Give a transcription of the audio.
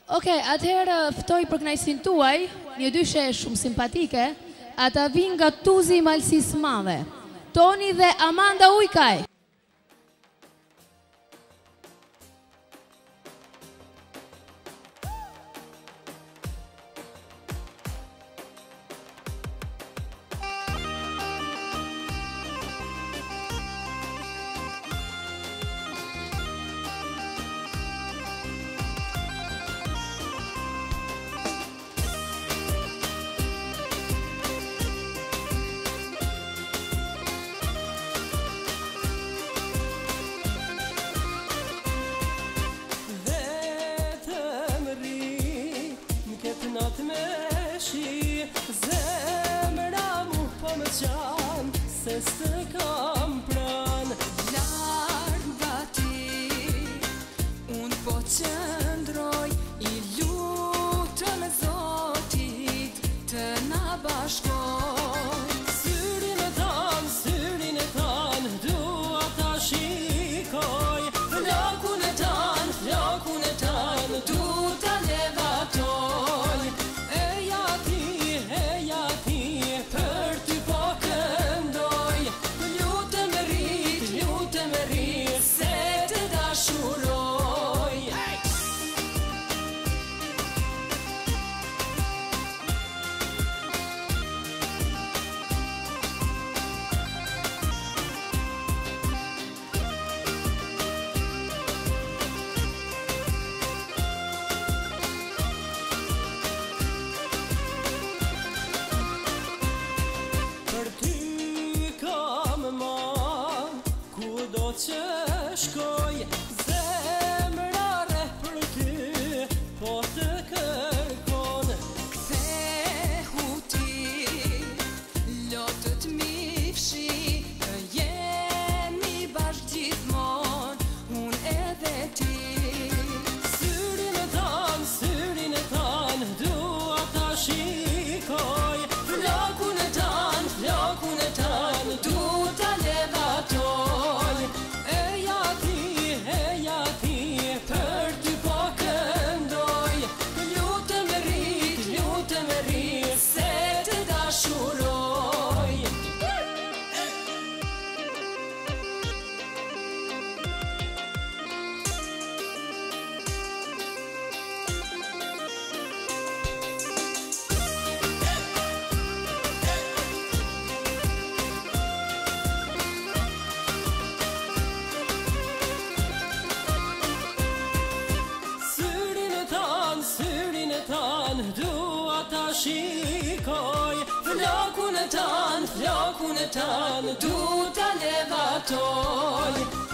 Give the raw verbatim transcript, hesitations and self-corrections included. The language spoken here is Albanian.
Oke, atëherë ftoj për kënaqësinë tuaj, një dyshe shumë simpatike, ata vinë nga Tuzi i Malësisë Madhe, Toni dhe Amanda Ujkaj. Se së kam pran lartë nga ti, unë po qëndroj i lutën e Zotit të na bashkoj. Syrin e tanë, syrin e tanë, dua ta shikoj. Flokun e tanë, flokun e tanë, du ta levatoj. Eja ti, eja ti, për ty po që shkoj, zemra rreh për ty, po të kërkon. Kthehu ti, lotët mi fshi, jemi bashkë gjithmon, unë edhe ti. Syrin e tanë, syrin e tanë, dua ta shikoj. Flokun e tanë, flokun e tanë, du ta levatoj. Dua ta shikoj, flokun e tanë, flokun e tanë, du ta levatoj.